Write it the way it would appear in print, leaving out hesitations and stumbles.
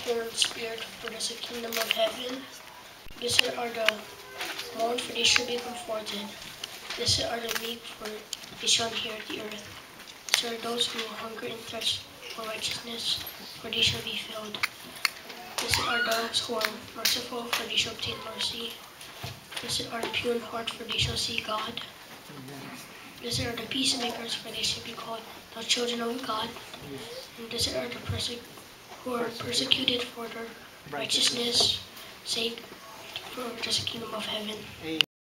poor in spirit, for this is the kingdom of heaven. Blessed are the mourn, for they shall be comforted. Blessed are the meek, for they shall inherit the earth. Blessed are those who hunger and thirst for righteousness, for they shall be filled. Blessed are those who are merciful, for they shall obtain mercy. Blessed are the pure in heart, for they shall see God. Blessed are the peacemakers, for they shall be called the children of God. And blessed are the who are persecuted for their righteousness' sake, for this is the kingdom of heaven.